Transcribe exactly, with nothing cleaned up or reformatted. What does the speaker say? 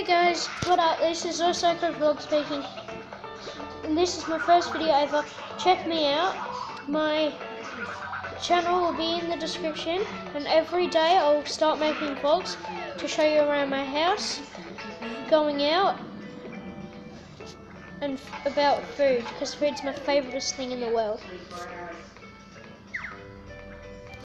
guys, what up? This is also Vlog speaking, and this is my first video ever. Check me out. My channel will be in the description, and every day I'll start making vlogs to show you around my house, going out, and about food, because food's my favourite thing in the world.